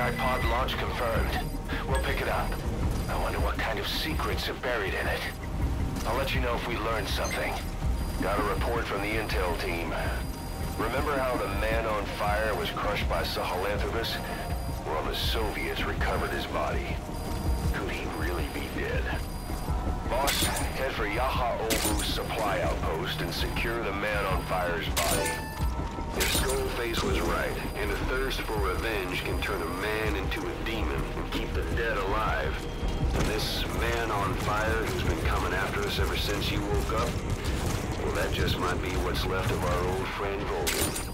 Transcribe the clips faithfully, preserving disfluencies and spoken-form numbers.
extract pod launch confirmed. We'll pick it up. I wonder what kind of secrets are buried in it. I'll let you know if we learn something. Got a report from the intel team. Remember how the man on fire was crushed by Sahelanthropus? Well, the Soviets recovered his body. Could he really be dead? Boss, head for Yaha Obu's supply outpost and secure the man on fire's body. If Skullface was right, and a thirst for revenge can turn a man into a demon and keep the dead alive, then this man on fire who's been coming after us ever since you woke up, well, that just might be what's left of our old friend Volgan.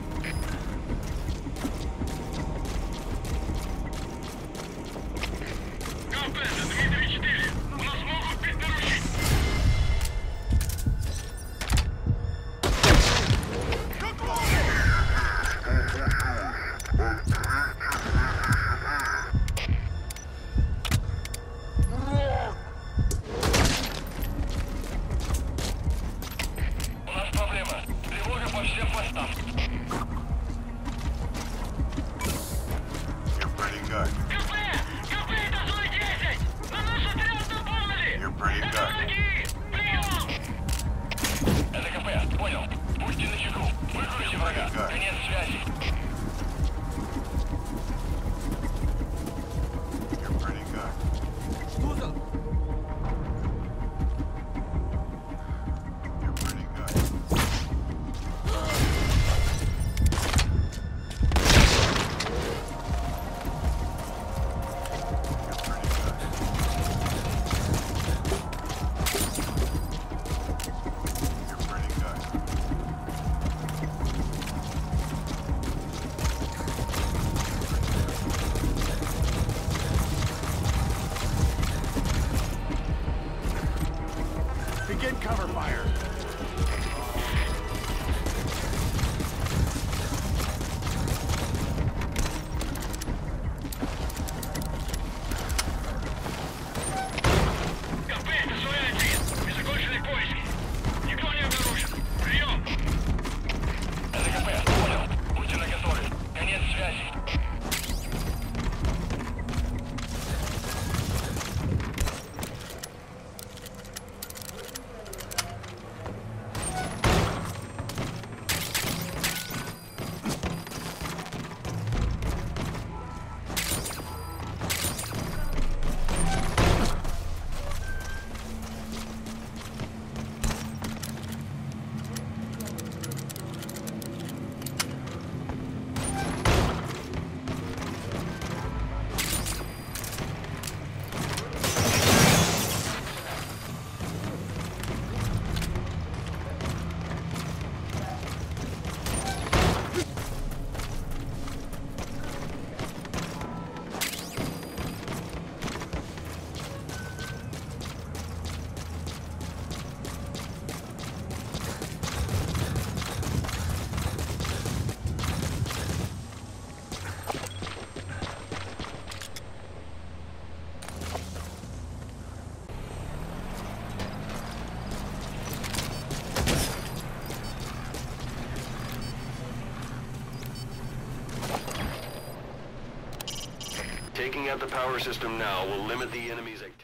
Taking out the power system now will limit the enemy's activity.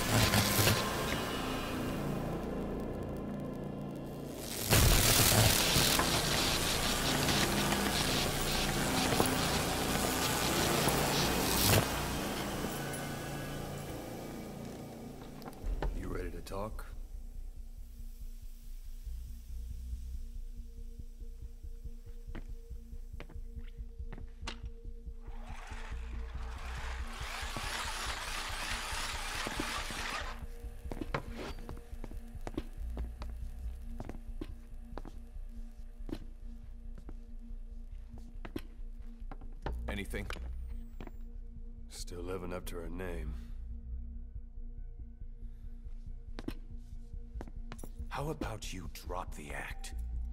Talk? Anything? Still living up to her name. How about you drop the act?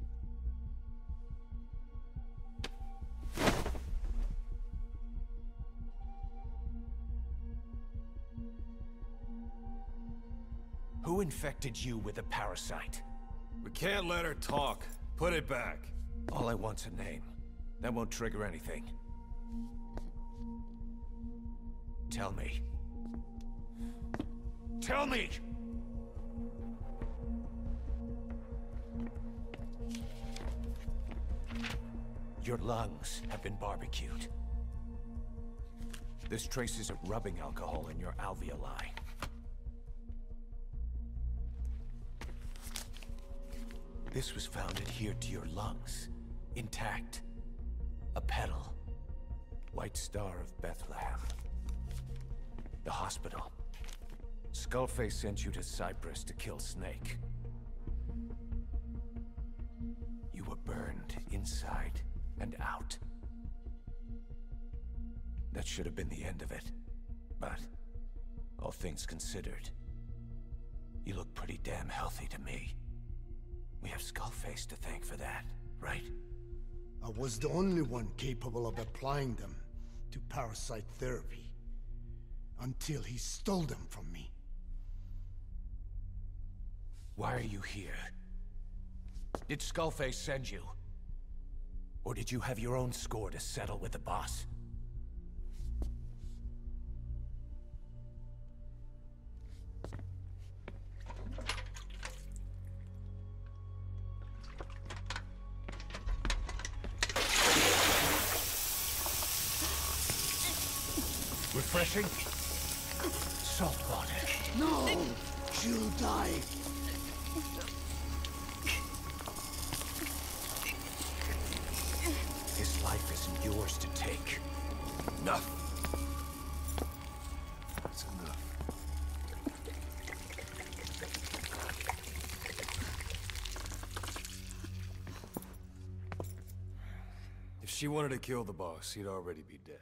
Who infected you with a parasite? We can't let her talk. Put it back. All I want's a name. That won't trigger anything. Tell me. Tell me! Your lungs have been barbecued. There's traces of rubbing alcohol in your alveoli. This was found adhered to your lungs, intact. A petal. White Star of Bethlehem. The hospital. Skullface sent you to Cyprus to kill Snake. You were burned inside and out. That should have been the end of it. But, all things considered, you look pretty damn healthy to me. We have Skullface to thank for that, right? I was the only one capable of applying them to parasite therapy. Until he stole them from me. Why are you here? Did Skullface send you? Or did you have your own score to settle with the boss? Refreshing? Salt water. No! She'll die! His life isn't yours to take. Enough. That's enough. If she wanted to kill the boss, he'd already be dead.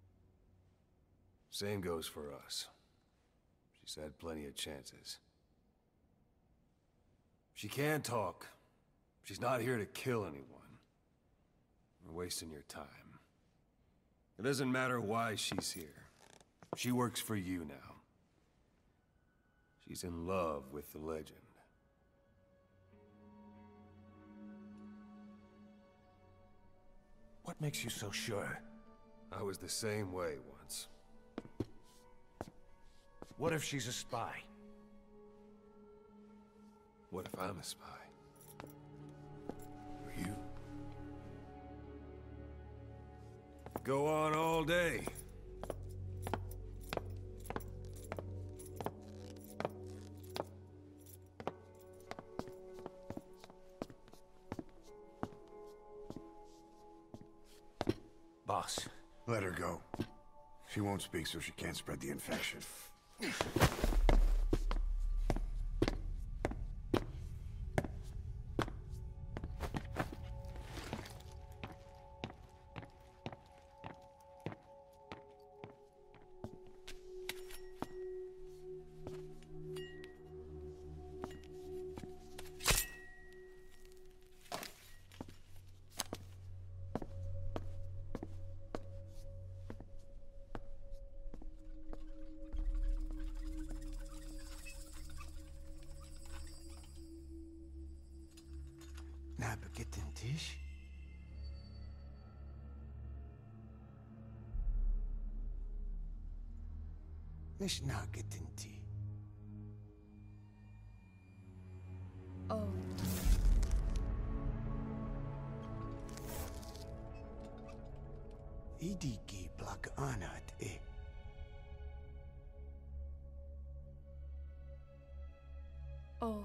Same goes for us. She's had plenty of chances. She can talk. She's not here to kill anyone. We're wasting your time. It doesn't matter why she's here. She works for you now. She's in love with the legend. What makes you so sure? I was the same way once. What if she's a spy? What if I'm a spy? For you? Go on all day. Boss. Let her go. She won't speak, so she can't spread the infection. Na, begit den Tisch. مش ناقة انتي Oh. Idiki plak anat e. Oh.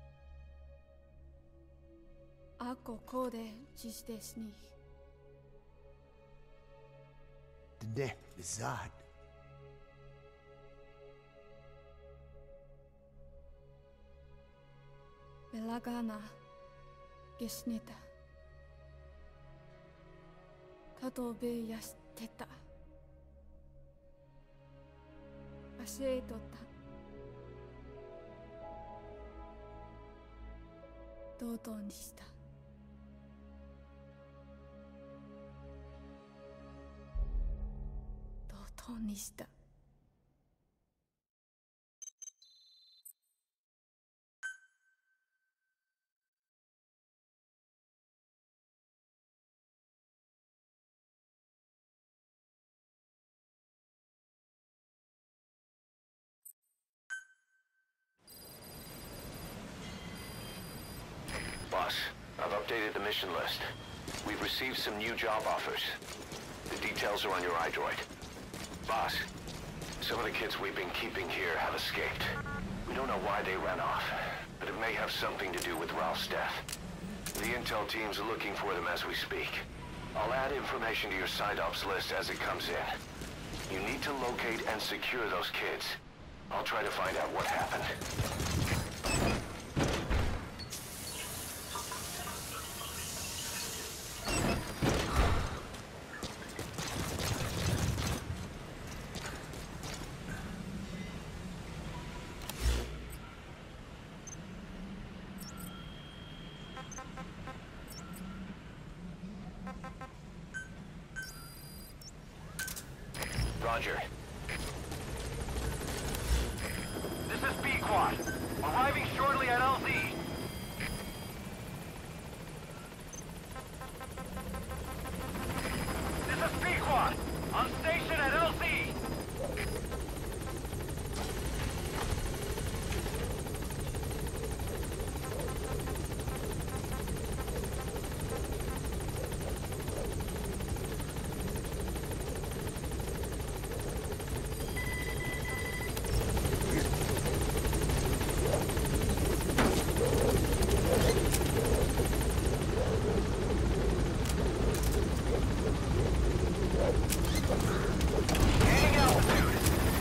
Ako kode dziś desni. Dne bizad. Belagana gesnita. Kato be yasteta. Aseetota. Dodoにした。ドドにした。 Boss, I've updated the mission list. We've received some new job offers. The details are on your iDroid. Boss, some of the kids we've been keeping here have escaped. We don't know why they ran off, but it may have something to do with Ralph's death. The intel team's looking for them as we speak. I'll add information to your side ops list as it comes in. You need to locate and secure those kids. I'll try to find out what happened. Roger. This is B-Quad. Arriving shortly at L Z. This is B-Quad. On station at L Z. Gaining altitude.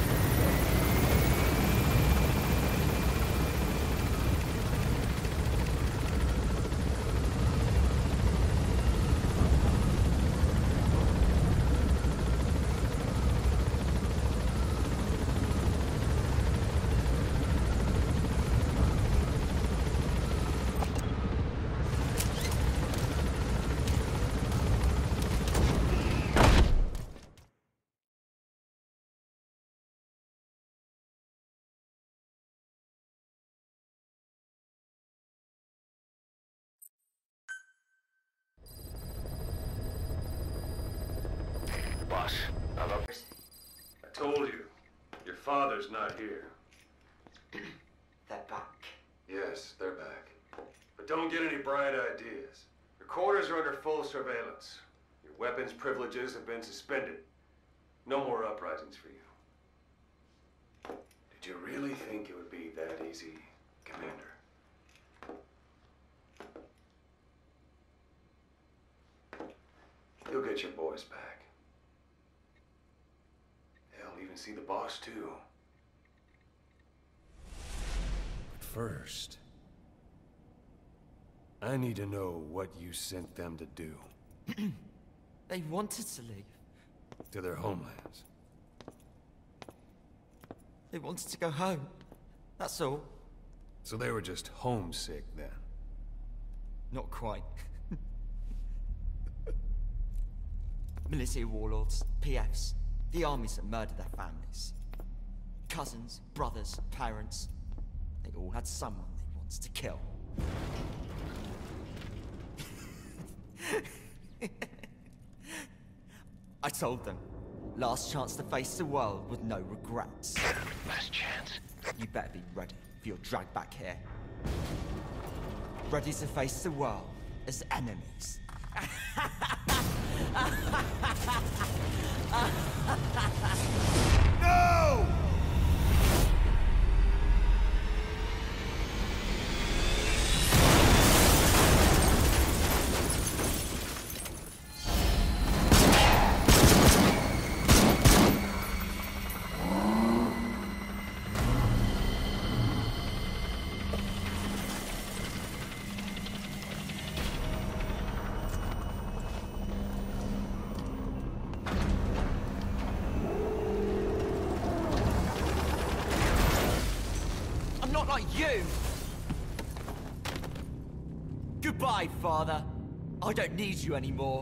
Boss, I've up... I told you, your father's not here. They're back. Yes, they're back. But don't get any bright ideas. Your quarters are under full surveillance. Your weapons privileges have been suspended. No more uprisings for you. Did you really think it would be that easy, Commander? You'll get your boys back. They'll even see the boss, too. But first, I need to know what you sent them to do. They wanted to leave. To their homelands. They wanted to go home. That's all. So they were just homesick, then? Not quite. Militia warlords, P Fs, the armies that murdered their families. Cousins, brothers, parents. They all had someone they wanted to kill. I told them, last chance to face the world with no regrets. Last chance. You better be ready if you're dragged back here. ready to face the world as enemies. No! I'm not like you! Goodbye, Father. I don't need you anymore.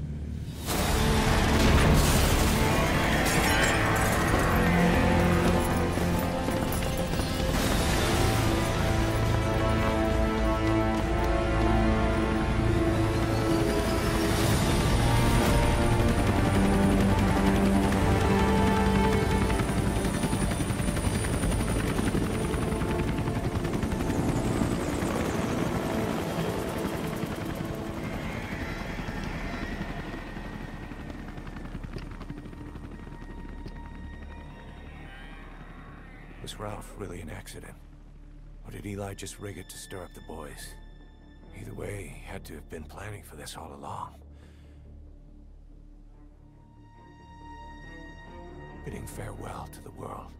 Was Ralph really an accident? Or did Eli just rig it to stir up the boys? Either way, he had to have been planning for this all along. Bidding farewell to the world.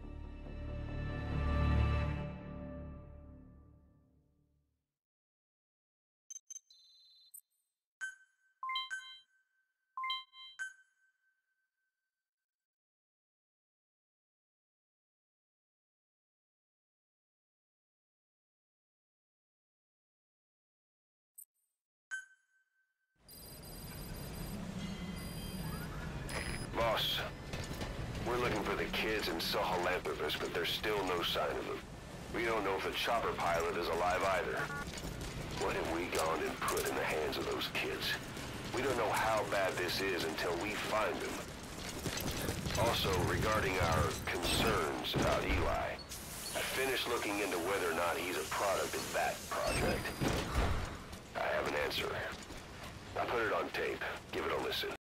Boss, we're looking for the kids in Sahalanthropus, but there's still no sign of them. We don't know if the chopper pilot is alive either. What have we gone and put in the hands of those kids? We don't know how bad this is until we find them. Also, regarding our concerns about Eli, I finished looking into whether or not he's a product of that project. I have an answer. I put it on tape. Give it a listen.